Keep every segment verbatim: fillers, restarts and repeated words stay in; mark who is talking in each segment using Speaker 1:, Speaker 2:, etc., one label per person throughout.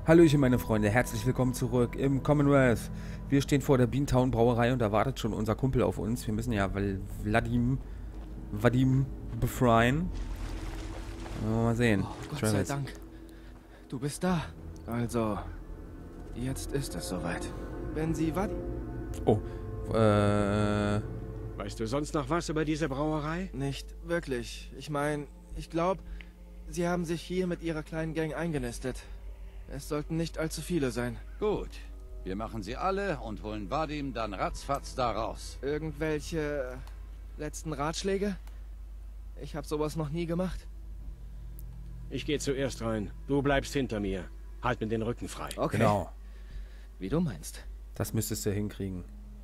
Speaker 1: Hallöchen meine Freunde, herzlich willkommen zurück im Commonwealth. Wir stehen vor der Beantown Brauerei und da wartet schon unser Kumpel auf uns. Wir müssen ja Vadim, Vadim befreien. Mal sehen.
Speaker 2: Oh, Gott sei Dank. Du bist da. Also, jetzt ist es soweit. Wenn Sie Vadim...
Speaker 1: Oh, äh...
Speaker 3: Weißt du sonst noch was über diese Brauerei?
Speaker 2: Nicht wirklich. Ich meine, ich glaube, Sie haben sich hier mit Ihrer kleinen Gang eingenistet. Es sollten nicht allzu viele sein.
Speaker 4: Gut. Wir machen sie alle und holen Vadim dann ratzfatz da raus.
Speaker 2: Irgendwelche letzten Ratschläge? Ich habe sowas noch nie gemacht.
Speaker 3: Ich gehe zuerst rein. Du bleibst hinter mir. Halt mir den Rücken frei.
Speaker 2: Okay.
Speaker 1: Genau.
Speaker 2: Wie du meinst.
Speaker 1: Das müsstest du hinkriegen.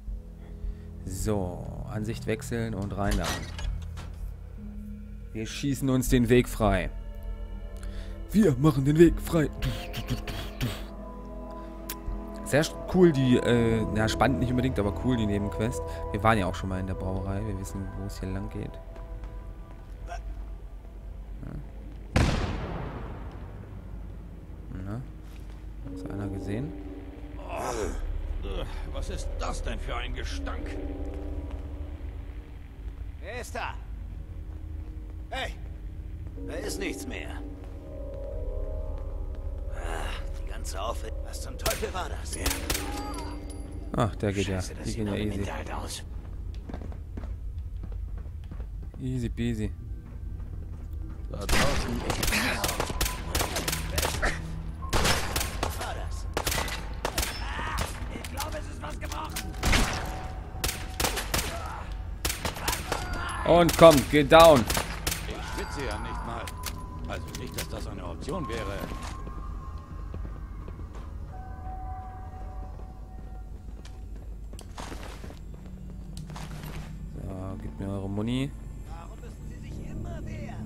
Speaker 1: So, Ansicht wechseln und rein da. Wir schießen uns den Weg frei. Wir machen den Weg frei. Sehr cool die, äh, na spannend nicht unbedingt, aber cool die Nebenquest. Wir waren ja auch schon mal in der Brauerei. Wir wissen, wo es hier lang geht. Ja. Na, ist einer gesehen?
Speaker 4: Oh, was ist das denn für ein Gestank?
Speaker 5: Wer ist da? Hey, da ist nichts mehr. Die ganze Aufwand. Was zum Teufel war das? Ja.
Speaker 1: Ach, der geht
Speaker 5: Scheiße,
Speaker 1: ja.
Speaker 5: das
Speaker 1: Die
Speaker 5: sieht
Speaker 1: gehen ja
Speaker 5: nach
Speaker 1: easy.
Speaker 5: Hinterhalt aus.
Speaker 1: Easy peasy.
Speaker 4: Da draußen.
Speaker 5: Was war das? Ich glaube, es ist was gebrochen.
Speaker 1: Und komm, geh down.
Speaker 4: Ich schwitze ja nicht mal. Also nicht, dass das eine Option wäre.
Speaker 1: So, gib mir eure Muni.
Speaker 5: Warum müssen Sie sich immer wehren?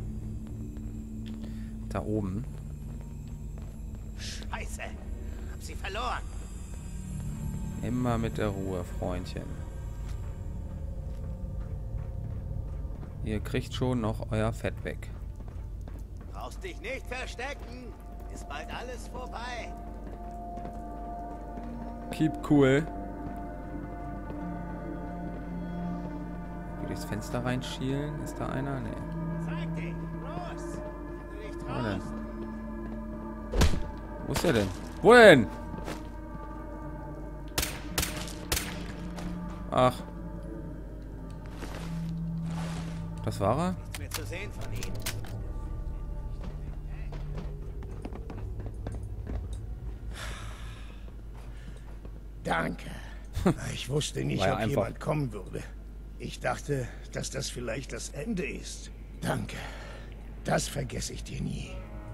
Speaker 1: Da oben.
Speaker 5: Scheiße. Hab sie verloren.
Speaker 1: Immer mit der Ruhe, Freundchen. Ihr kriegt schon noch euer Fett weg.
Speaker 5: Brauchst dich nicht verstecken. Ist bald alles vorbei.
Speaker 1: Keep cool. Will durchs Fenster reinschielen? Ist da einer? Nee.
Speaker 5: Zeig dich. Los. Wenn du dich
Speaker 1: Wo denn?
Speaker 5: traust.
Speaker 1: Wo ist der denn? Wo denn? Ach. Das war er?
Speaker 5: Nichts mehr zu sehen von ihm.
Speaker 6: Danke. Ich wusste nicht,
Speaker 1: War ja
Speaker 6: ob
Speaker 1: einfach.
Speaker 6: jemand kommen würde. Ich dachte, dass das vielleicht das Ende ist. Danke. Das vergesse ich dir nie.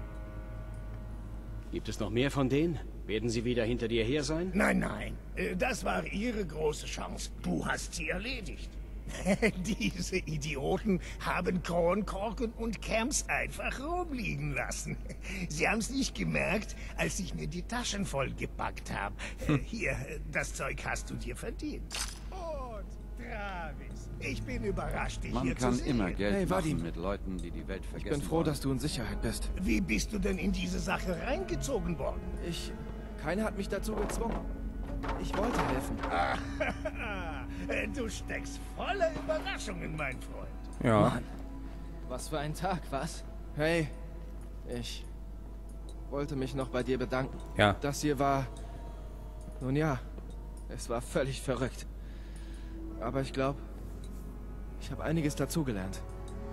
Speaker 3: Gibt es noch mehr von denen? Werden sie wieder hinter dir her sein?
Speaker 6: Nein, nein. Äh, Das war ihre große Chance. Du hast sie erledigt. Diese Idioten haben Kronkorken und Camps einfach rumliegen lassen. Sie haben es nicht gemerkt, als ich mir die Taschen vollgepackt habe. Äh, Hier, das Zeug hast du dir verdient. Und Travis, ich bin überrascht, dich
Speaker 4: Man
Speaker 6: hier
Speaker 4: kann
Speaker 6: zu sehen.
Speaker 4: immer Geld
Speaker 2: Hey, Vadim.
Speaker 4: machen mit Leuten, die die Welt
Speaker 2: Ich
Speaker 4: vergessen
Speaker 2: bin froh,
Speaker 4: wollen.
Speaker 2: dass du in Sicherheit bist.
Speaker 6: Wie bist du denn in diese Sache reingezogen worden?
Speaker 2: Ich... Keiner hat mich dazu gezwungen. Ich wollte helfen.
Speaker 6: Äh, Du steckst voller Überraschungen, mein Freund.
Speaker 1: Ja.
Speaker 2: Mann. Was für ein Tag, was? Hey, ich wollte mich noch bei dir bedanken.
Speaker 1: Ja.
Speaker 2: Das hier war... Nun ja, es war völlig verrückt. Aber ich glaube, ich habe einiges dazugelernt.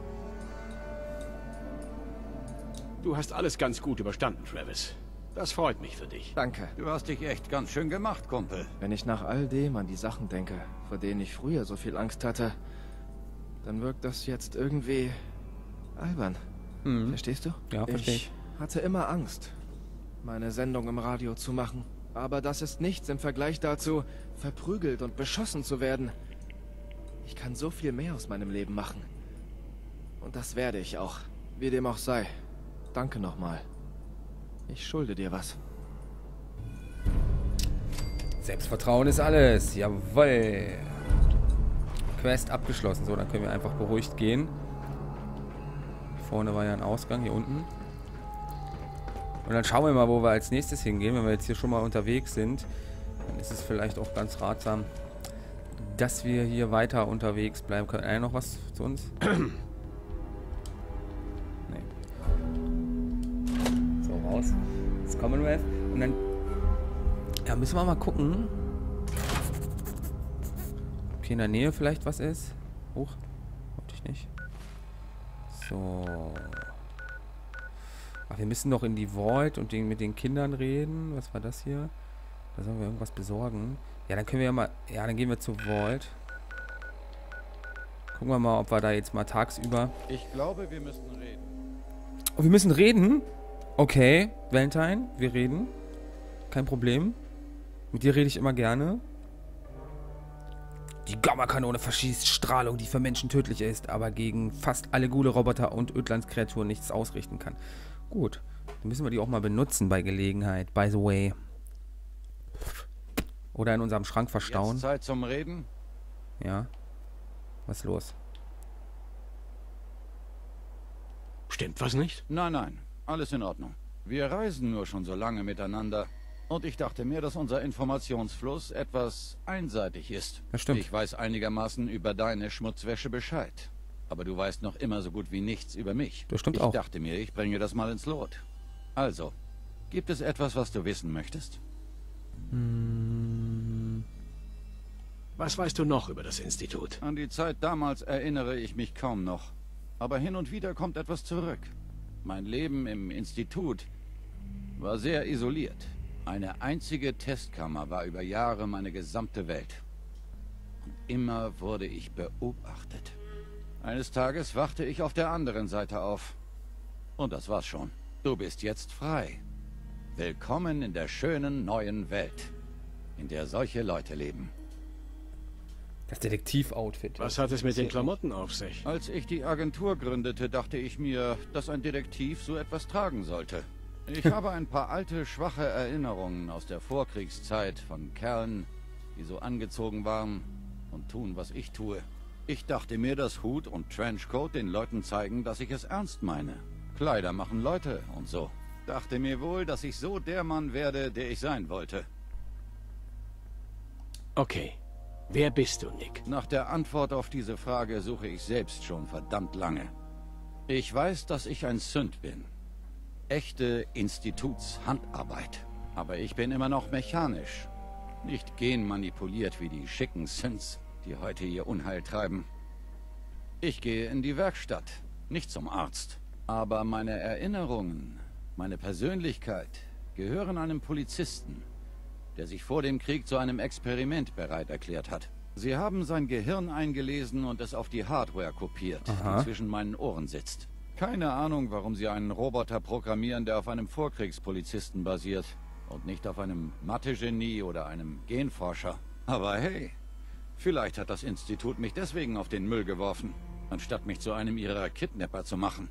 Speaker 3: Du hast alles ganz gut überstanden, Travis. Das freut mich für dich.
Speaker 2: Danke.
Speaker 4: Du hast dich echt ganz schön gemacht, Kumpel.
Speaker 2: Wenn ich nach all dem an die Sachen denke, vor denen ich früher so viel Angst hatte, dann wirkt das jetzt irgendwie albern.
Speaker 1: Mhm.
Speaker 2: Verstehst du?
Speaker 1: Ja, verstehe ich.
Speaker 2: Ich hatte immer Angst, meine Sendung im Radio zu machen. Aber das ist nichts im Vergleich dazu, verprügelt und beschossen zu werden. Ich kann so viel mehr aus meinem Leben machen. Und das werde ich auch. Wie dem auch sei. Danke nochmal. Ich schulde dir was.
Speaker 1: Selbstvertrauen ist alles. Jawoll. Quest abgeschlossen. So, dann können wir einfach beruhigt gehen. Vorne war ja ein Ausgang, hier unten. Und dann schauen wir mal, wo wir als nächstes hingehen. Wenn wir jetzt hier schon mal unterwegs sind, dann ist es vielleicht auch ganz ratsam, dass wir hier weiter unterwegs bleiben können. Äh, noch was zu uns? Nee. So, raus. Das Commonwealth. Und dann ja, müssen wir mal gucken. Ob hier in der Nähe vielleicht was ist. Hoch. Wollte ich nicht. So. Ach, wir müssen noch in die Vault und den, mit den Kindern reden. Was war das hier? Da sollen wir irgendwas besorgen. Ja, dann können wir ja mal... Ja, dann gehen wir zur Vault. Gucken wir mal, ob wir da jetzt mal tagsüber...
Speaker 4: Ich glaube, wir müssen reden.
Speaker 1: Oh, wir müssen reden? Okay, Valentine, wir reden. Kein Problem. Mit dir rede ich immer gerne. Die Gamma-Kanone verschießt Strahlung, die für Menschen tödlich ist, aber gegen fast alle Ghule-Roboter und Ödlandskreaturen nichts ausrichten kann. Gut, dann müssen wir die auch mal benutzen bei Gelegenheit, by the way. Oder in unserem Schrank verstauen.
Speaker 4: Jetzt Zeit zum Reden?
Speaker 1: Ja. Was ist los?
Speaker 3: Stimmt was nicht?
Speaker 4: Nein, nein, alles in Ordnung. Wir reisen nur schon so lange miteinander. Und ich dachte mir, dass unser Informationsfluss etwas einseitig ist.
Speaker 1: Das stimmt.
Speaker 4: Ich weiß einigermaßen über deine Schmutzwäsche Bescheid. Aber du weißt noch immer so gut wie nichts über mich.
Speaker 1: Das stimmt
Speaker 4: ich
Speaker 1: auch.
Speaker 4: Ich dachte mir, ich bringe das mal ins Lot. Also, gibt es etwas, was du wissen möchtest?
Speaker 1: Hm.
Speaker 3: Was weißt du noch über das Institut?
Speaker 4: An die Zeit damals erinnere ich mich kaum noch. Aber hin und wieder kommt etwas zurück. Mein Leben im Institut war sehr isoliert. Eine einzige Testkammer war über Jahre meine gesamte Welt. Und immer wurde ich beobachtet. Eines Tages wachte ich auf der anderen Seite auf. Und das war's schon. Du bist jetzt frei. Willkommen in der schönen neuen Welt, in der solche Leute leben.
Speaker 1: Das Detektiv-Outfit.
Speaker 3: Was hat es mit den Klamotten auf sich?
Speaker 4: Als ich die Agentur gründete, dachte ich mir, dass ein Detektiv so etwas tragen sollte. Ich habe ein paar alte, schwache Erinnerungen aus der Vorkriegszeit von Kerlen, die so angezogen waren und tun, was ich tue. Ich dachte mir, dass Hut und Trenchcoat den Leuten zeigen, dass ich es ernst meine. Kleider machen Leute und so. Dachte mir wohl, dass ich so der Mann werde, der ich sein wollte.
Speaker 3: Okay. Wer bist du, Nick?
Speaker 4: Nach der Antwort auf diese Frage suche ich selbst schon verdammt lange. Ich weiß, dass ich ein Synth bin. Echte Institutshandarbeit. Aber ich bin immer noch mechanisch. Nicht genmanipuliert wie die schicken Synths, die heute ihr Unheil treiben. Ich gehe in die Werkstatt, nicht zum Arzt. Aber meine Erinnerungen, meine Persönlichkeit gehören einem Polizisten, der sich vor dem Krieg zu einem Experiment bereit erklärt hat. Sie haben sein Gehirn eingelesen und es auf die Hardware kopiert,
Speaker 1: Aha.
Speaker 4: die zwischen meinen Ohren sitzt. Keine Ahnung, warum sie einen Roboter programmieren, der auf einem Vorkriegspolizisten basiert und nicht auf einem Mathe-Genie oder einem Genforscher. Aber hey, vielleicht hat das Institut mich deswegen auf den Müll geworfen, anstatt mich zu einem ihrer Kidnapper zu machen.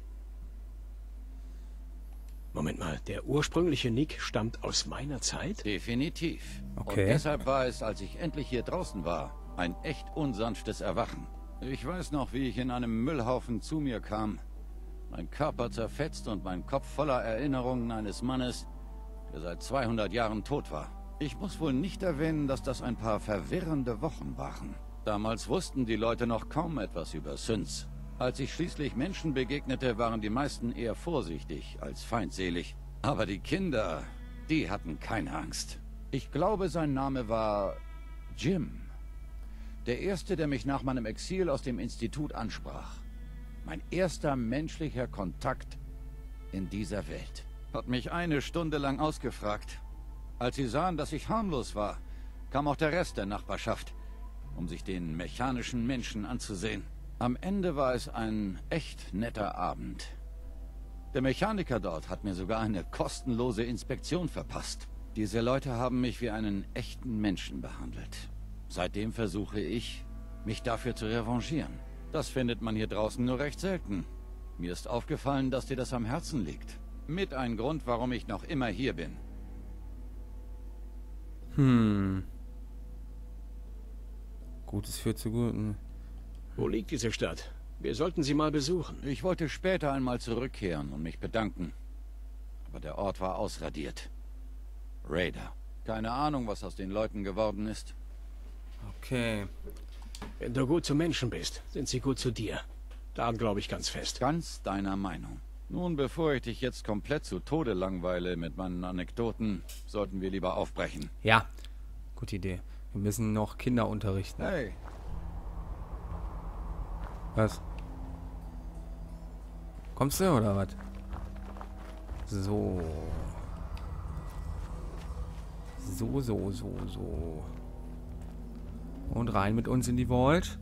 Speaker 3: Moment mal, der ursprüngliche Nick stammt aus meiner Zeit?
Speaker 4: Definitiv.
Speaker 1: Okay.
Speaker 4: Und deshalb war es, als ich endlich hier draußen war, ein echt unsanftes Erwachen. Ich weiß noch, wie ich in einem Müllhaufen zu mir kam. Mein Körper zerfetzt und mein Kopf voller Erinnerungen eines Mannes, der seit zweihundert Jahren tot war. Ich muss wohl nicht erwähnen, dass das ein paar verwirrende Wochen waren. Damals wussten die Leute noch kaum etwas über Synths. Als ich schließlich Menschen begegnete, waren die meisten eher vorsichtig als feindselig. Aber die Kinder, die hatten keine Angst. Ich glaube, sein Name war Jim. Der erste, der mich nach meinem Exil aus dem Institut ansprach. Mein erster menschlicher Kontakt in dieser Welt. Hat mich eine Stunde lang ausgefragt. Als sie sahen, dass ich harmlos war, kam auch der Rest der Nachbarschaft, um sich den mechanischen Menschen anzusehen. Am Ende war es ein echt netter Abend. Der Mechaniker dort hat mir sogar eine kostenlose Inspektion verpasst. Diese Leute haben mich wie einen echten Menschen behandelt. Seitdem versuche ich, mich dafür zu revanchieren. Das findet man hier draußen nur recht selten. Mir ist aufgefallen, dass dir das am Herzen liegt. Mit ein Grund, warum ich noch immer hier bin.
Speaker 1: Hm. Gutes führt zu Guten.
Speaker 3: Wo liegt diese Stadt? Wir sollten sie mal besuchen.
Speaker 4: Ich wollte später einmal zurückkehren und mich bedanken. aber der Ort war ausradiert. Raider. Keine Ahnung, was aus den Leuten geworden ist.
Speaker 1: Okay.
Speaker 3: Wenn du gut zu Menschen bist, sind sie gut zu dir. Daran glaube ich ganz fest.
Speaker 4: Ganz deiner Meinung. Nun, bevor ich dich jetzt komplett zu Tode langweile mit meinen Anekdoten, sollten wir lieber aufbrechen.
Speaker 1: Ja, gute Idee. Wir müssen noch Kinder unterrichten.
Speaker 4: Hey.
Speaker 1: Was? Kommst du oder was? So. So, so, so, so. Und rein mit uns in die Vault.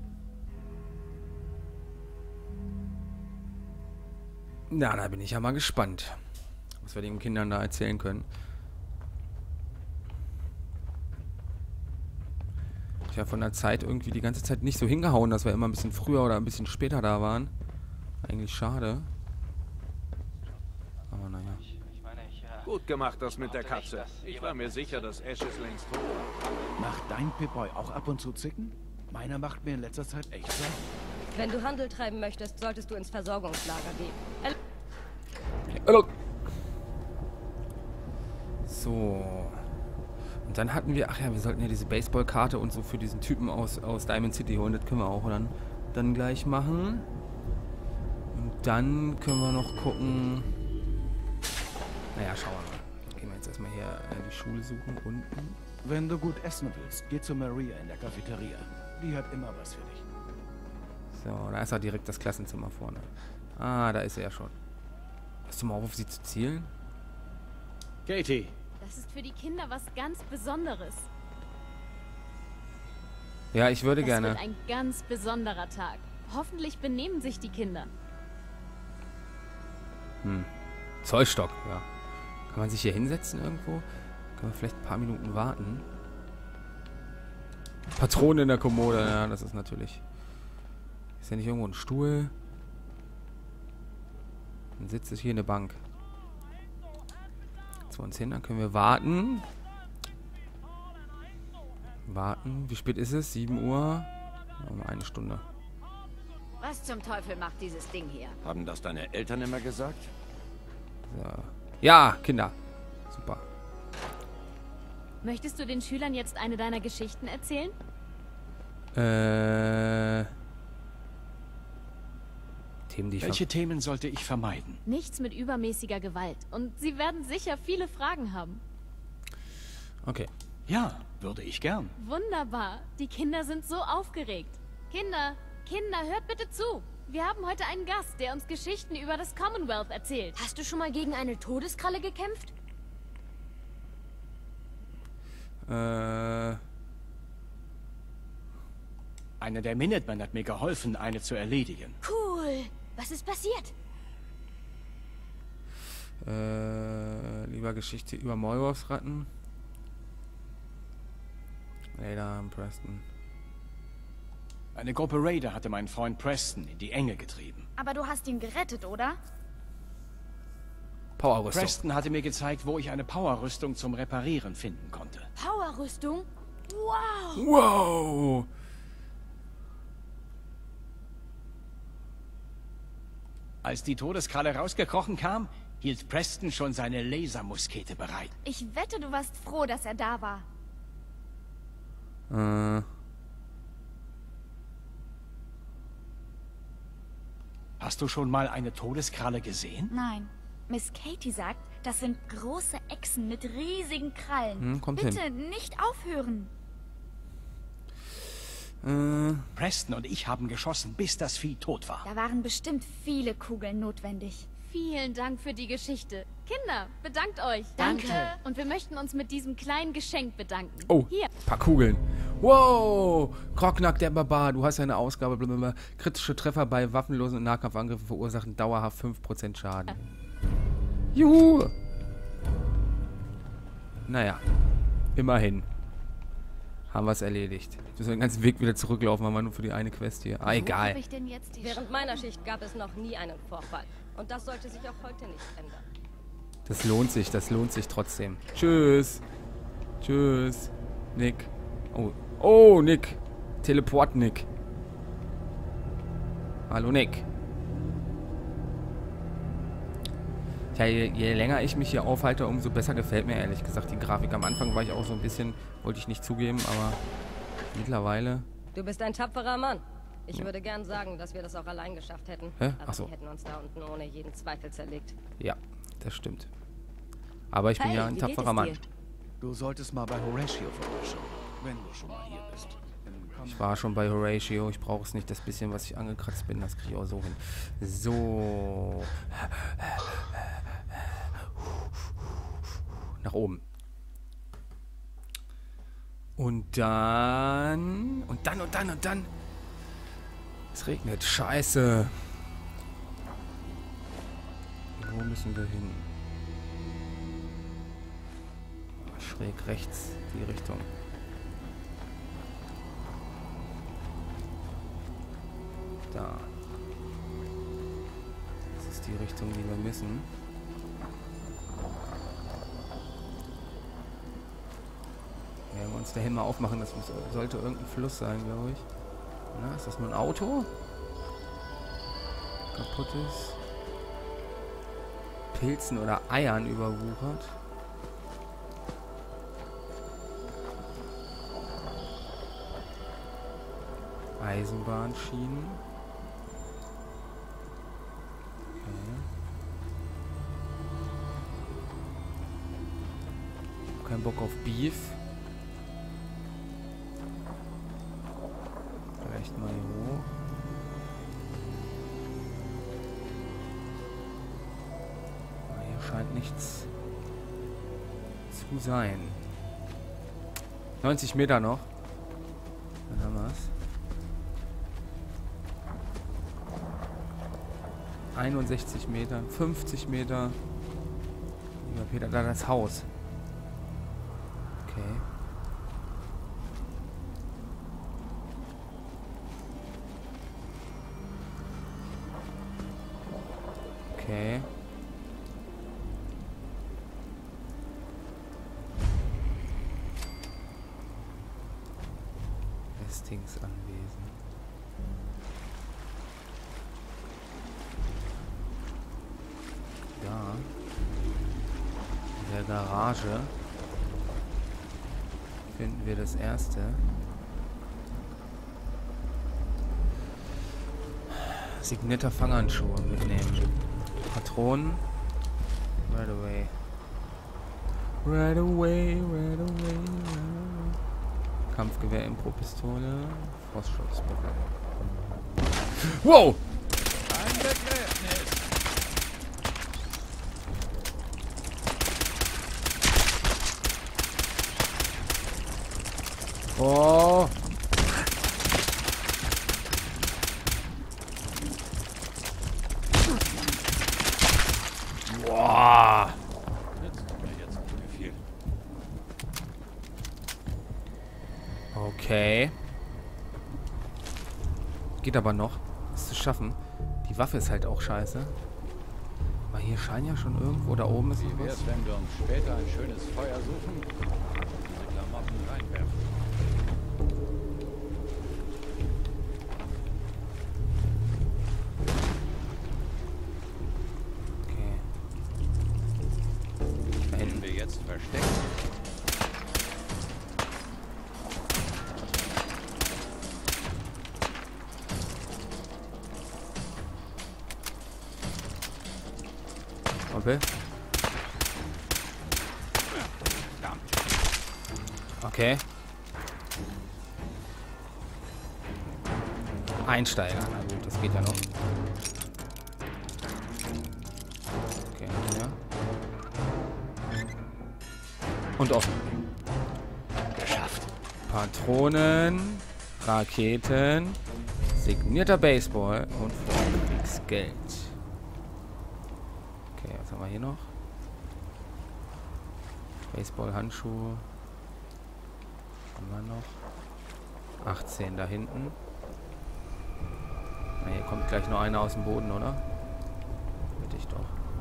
Speaker 1: Na, da bin ich ja mal gespannt, was wir den Kindern da erzählen können. Ich habe von der Zeit irgendwie die ganze Zeit nicht so hingehauen, dass wir immer ein bisschen früher oder ein bisschen später da waren. Eigentlich schade. Aber naja.
Speaker 7: Gut gemacht, das mit der Katze. Ich war mir sicher, dass Ash ist längst tot war.
Speaker 5: Macht dein Pip-Boy auch ab und zu zicken? Meiner macht mir in letzter Zeit echt Sorgen.
Speaker 8: Wenn du Handel treiben möchtest, solltest du ins Versorgungslager gehen. El
Speaker 1: Hallo. So. Und dann hatten wir, ach ja, wir sollten ja diese Baseballkarte und so für diesen Typen aus, aus Diamond City holen. Das können wir auch dann, dann gleich machen. Und dann können wir noch gucken. Naja, schauen wir mal. Gehen wir jetzt erstmal hier äh, die Schule suchen unten.
Speaker 5: Wenn du gut essen willst, geh zu Maria in der Cafeteria. Die hat immer was für dich.
Speaker 1: So, da ist auch direkt das Klassenzimmer vorne. Ah, da ist er ja schon. Hast du mal auf, sie zu zielen?
Speaker 3: Katie,
Speaker 9: Das ist für die Kinder was ganz Besonderes.
Speaker 1: Ja, ich würde
Speaker 9: Das
Speaker 1: gerne.
Speaker 9: wird ein ganz besonderer Tag. Hoffentlich benehmen sich die Kinder.
Speaker 1: Hm. Zollstock, ja. Kann man sich hier hinsetzen irgendwo? Können wir vielleicht ein paar Minuten warten? Patronen in der Kommode, ja, das ist natürlich. Ist ja nicht irgendwo ein Stuhl? Dann sitzt es hier in der Bank. Zu uns hin, dann können wir warten. Warten. Wie spät ist es? sieben Uhr. Um eine Stunde.
Speaker 10: Was zum Teufel macht dieses Ding hier?
Speaker 4: Haben das deine Eltern immer gesagt?
Speaker 1: So. Ja, Kinder. Super.
Speaker 9: Möchtest du den Schülern jetzt eine deiner Geschichten erzählen?
Speaker 1: Äh. Themen, die ich
Speaker 3: welche Themen sollte ich vermeiden?
Speaker 9: Nichts mit übermäßiger Gewalt. Und sie werden sicher viele Fragen haben.
Speaker 1: Okay.
Speaker 3: Ja, würde ich gern.
Speaker 9: Wunderbar. Die Kinder sind so aufgeregt. Kinder, Kinder, hört bitte zu. Wir haben heute einen Gast, der uns Geschichten über das Commonwealth erzählt.
Speaker 8: Hast du schon mal gegen eine Todeskralle gekämpft?
Speaker 1: Äh.
Speaker 3: Einer der Minutemen hat mir geholfen, eine zu erledigen.
Speaker 8: Cool. Was ist passiert?
Speaker 1: Äh, lieber Geschichte über Maulwurfsratten. Raider und Preston.
Speaker 3: Eine Gruppe Raider hatte meinen Freund Preston in die Enge getrieben.
Speaker 10: Aber du hast ihn gerettet, oder?
Speaker 1: Powerrüstung.
Speaker 3: Preston hatte mir gezeigt, wo ich eine Powerrüstung zum Reparieren finden konnte.
Speaker 8: Powerrüstung? Wow.
Speaker 1: Wow.
Speaker 3: Als die Todeskralle rausgekrochen kam, hielt Preston schon seine Lasermuskete bereit.
Speaker 10: Ich wette, du warst froh, dass er da war.
Speaker 1: Äh.
Speaker 3: Hast du schon mal eine Todeskralle gesehen?
Speaker 10: Nein. Miss Katie sagt, das sind große Echsen mit riesigen Krallen.
Speaker 1: Hm, kommt
Speaker 10: Bitte
Speaker 1: hin.
Speaker 10: nicht aufhören.
Speaker 1: Äh.
Speaker 3: Preston und ich haben geschossen, bis das Vieh tot war.
Speaker 10: Da waren bestimmt viele Kugeln notwendig.
Speaker 9: Vielen Dank für die Geschichte. Kinder, bedankt euch.
Speaker 10: Danke.
Speaker 9: Und wir möchten uns mit diesem kleinen Geschenk bedanken.
Speaker 1: Oh,
Speaker 9: Hier.
Speaker 1: paar Kugeln. Wow. Krognak der Barbar. Du hast eine Ausgabe. Blablabla. Kritische Treffer bei waffenlosen Nahkampfangriffen verursachen dauerhaft fünf Prozent Schaden. Juhu. Naja. Immerhin. Haben wir es erledigt. Jetzt müssen wir den ganzen Weg wieder zurücklaufen, aber nur für die eine Quest hier. Ah,
Speaker 10: Wo
Speaker 1: egal.
Speaker 10: hab ich denn jetzt die
Speaker 8: Während meiner Schicht gab es noch nie einen Vorfall. Und das sollte sich auch heute nicht ändern.
Speaker 1: Das lohnt sich, das lohnt sich trotzdem. Tschüss. Tschüss. Nick. Oh, oh, Nick. Teleport Nick. Hallo Nick. Ja, je, je länger ich mich hier aufhalte, umso besser gefällt mir ehrlich gesagt die Grafik. Am Anfang war ich auch so ein bisschen, wollte ich nicht zugeben, aber mittlerweile...
Speaker 8: Du bist ein tapferer Mann. Ich ja. würde gern sagen, dass wir das auch allein geschafft hätten.
Speaker 1: Hä?
Speaker 8: Aber
Speaker 1: Ach so.
Speaker 8: wir hätten uns da unten ohne jeden Zweifel zerlegt.
Speaker 1: Ja, das stimmt. Aber ich
Speaker 8: hey,
Speaker 1: bin ja ein tapferer Mann.
Speaker 5: Du solltest mal bei Horatio vorbeischauen, wenn du schon mal hier bist.
Speaker 1: Ich war schon bei Horatio. Ich brauche es nicht. Das bisschen, was ich angekratzt bin, das kriege ich auch so hin. So. Nach oben. Und dann... Und dann, und dann, und dann... Es regnet. Scheiße. Wo müssen wir hin? Schräg rechts, die Richtung. Da. Das ist die Richtung, die wir müssen. Werden wir uns dahin mal aufmachen. Das muss, sollte irgendein Fluss sein, glaube ich. Na, ist das nur ein Auto? Kaputtes. Pilzen oder Eiern überwuchert. Eisenbahnschienen. Okay. Kein Bock auf Beef. Vielleicht mal hier hoch. Aber hier scheint nichts zu sein. neunzig Meter noch. Dann haben wir es. einundsechzig Meter, fünfzig Meter. Lieber Peter, da das Haus. Okay. Okay. Hastings anwesend. Da. In der Garage finden wir das erste. Signierter Fanghandschuhe mitnehmen. Patronen. Right away. Right away, right away, right away. Kampfgewehr, Impro-Pistole. Frostschutzmittel. Wow!
Speaker 4: Ein Begräbnis!
Speaker 1: Oh! Boah! Okay. Geht aber noch. Ist zu schaffen. Die Waffe ist halt auch scheiße. Aber hier scheint ja schon irgendwo, da oben ist
Speaker 4: Wie wär's,
Speaker 1: was.
Speaker 4: wenn wir uns später ein schönes Feuer suchen und diese Klamotten reinwerfen?
Speaker 1: Okay. Da hinten.
Speaker 4: Können wir jetzt verstecken?
Speaker 1: Okay. Okay. Einsteiger. Na gut, das geht ja noch. Okay, ja. Und offen.
Speaker 3: Geschafft.
Speaker 1: Patronen, Raketen, signierter Baseball und Kriegsgeld. Okay, was haben wir hier noch? Baseball-Handschuhe. Haben wir noch? achtzehn da hinten. Na, hier kommt gleich noch einer aus dem Boden, oder? Bitte ich doch.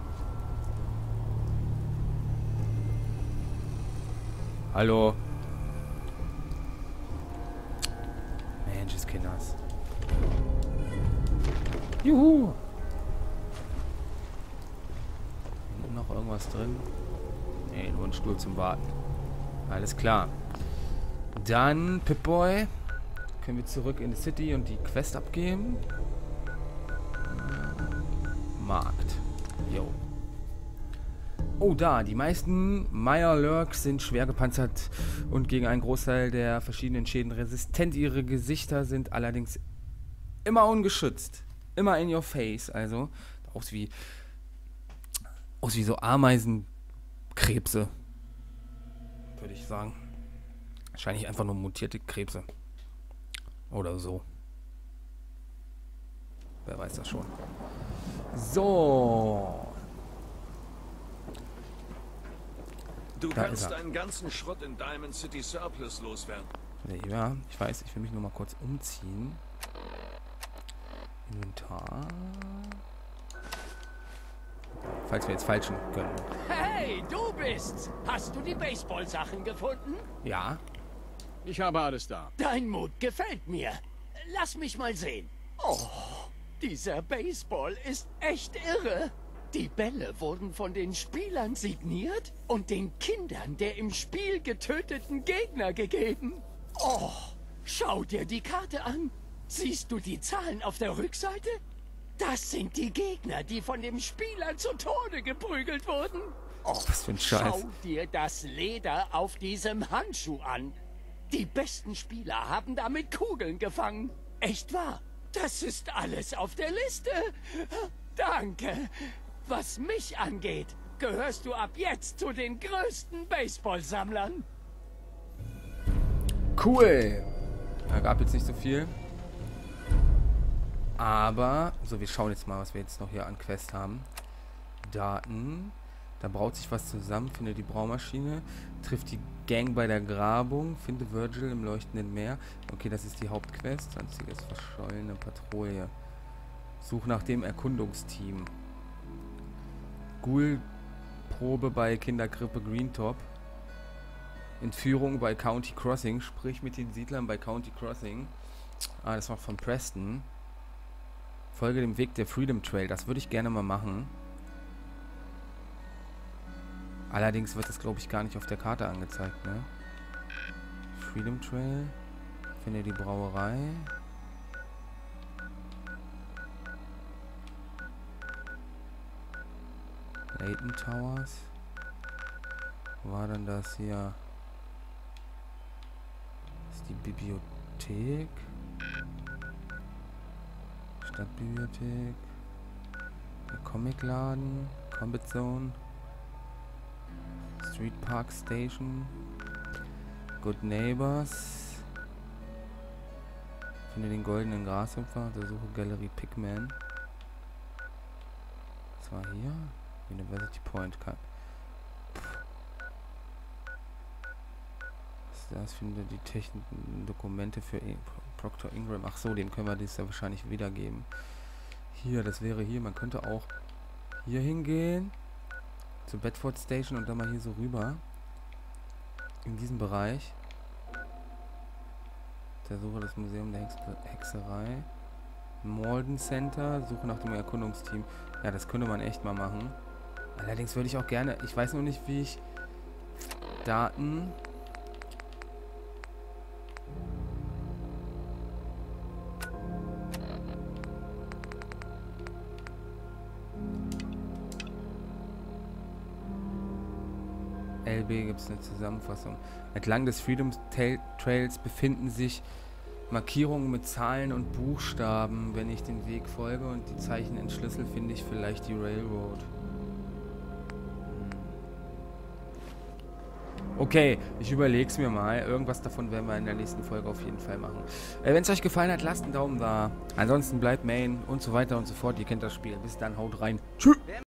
Speaker 1: Hallo? Mensch, Kinders. Juhu! irgendwas drin? Nee, nur ein Stuhl zum Warten. Alles klar. Dann, Pip-Boy. Können wir zurück in die City und die Quest abgeben. Markt. Jo. Oh, da. Die meisten Mirelurks sind schwer gepanzert und gegen einen Großteil der verschiedenen Schäden resistent. Ihre Gesichter sind allerdings immer ungeschützt. Immer in your face. Also, aus wie, aus wie so Ameisenkrebse. Würde ich sagen. Wahrscheinlich einfach nur mutierte Krebse. Oder so. Wer weiß das schon. So.
Speaker 7: Du
Speaker 1: Da
Speaker 7: kannst
Speaker 1: ist er.
Speaker 7: deinen ganzen Schrott in Diamond City Surplus loswerden.
Speaker 1: Ja, ich weiß, ich will mich nur mal kurz umziehen. Inventar. Falls wir jetzt falschen können.
Speaker 11: Hey, du bist's! Hast du die Baseball-Sachen gefunden?
Speaker 1: Ja.
Speaker 3: Ich habe alles da.
Speaker 11: Dein Mut gefällt mir. Lass mich mal sehen. Oh, dieser Baseball ist echt irre. Die Bälle wurden von den Spielern signiert und den Kindern der im Spiel getöteten Gegner gegeben. Oh, schau dir die Karte an. Siehst du die Zahlen auf der Rückseite? Das sind die Gegner, die von dem Spieler zu Tode geprügelt wurden. Oh,
Speaker 1: was für ein Scheiß.
Speaker 11: Schau dir das Leder auf diesem Handschuh an. Die besten Spieler haben damit Kugeln gefangen. Echt wahr? Das ist alles auf der Liste. Danke. Was mich angeht, gehörst du ab jetzt zu den größten Baseballsammlern.
Speaker 1: Cool. Da gab jetzt nicht so viel. Aber, so, wir schauen jetzt mal, was wir jetzt noch hier an Quest haben. Daten. Da braut sich was zusammen. Finde die Braumaschine. Trifft die Gang bei der Grabung. Finde Virgil im leuchtenden Meer. Okay, das ist die Hauptquest. Sonstiges verschollene Patrouille. Such nach dem Erkundungsteam. Ghoul-Probe bei Kinderkrippe Greentop. Entführung bei County Crossing. Sprich mit den Siedlern bei County Crossing. Ah, das war von Preston. Folge dem Weg der Freedom Trail. Das würde ich gerne mal machen. Allerdings wird das, glaube ich, gar nicht auf der Karte angezeigt, ne? Freedom Trail. Finde die Brauerei. Leighton Towers. Wo war denn das hier? Das ist die Bibliothek. Stadtbibliothek. Der Comicladen. Combat Zone. Street Park Station. Good Neighbors. Finde den goldenen Grashüpfer. Untersuche Galerie Pigman. Das war hier. University Point. Was ist das? Finde die Techniken, Dokumente für e Proctor Ingram. Ach so, den können wir das ja wahrscheinlich wiedergeben. Hier, das wäre hier. Man könnte auch hier hingehen. Zur Bedford Station und dann mal hier so rüber. In diesem Bereich. Untersuche das Museum der Hex Hexerei. Malden Center. Suche nach dem Erkundungsteam. Ja, das könnte man echt mal machen. Allerdings würde ich auch gerne... Ich weiß noch nicht, wie ich... Daten... L B gibt es eine Zusammenfassung. Entlang des Freedom Trails befinden sich Markierungen mit Zahlen und Buchstaben. Wenn ich den Weg folge und die Zeichen entschlüssel, finde ich vielleicht die Railroad. Okay, ich überlege es mir mal. Irgendwas davon werden wir in der nächsten Folge auf jeden Fall machen. Äh, wenn es euch gefallen hat, lasst einen Daumen da. Ansonsten bleibt Main und so weiter und so fort. Ihr kennt das Spiel. Bis dann, haut rein. Tschüss.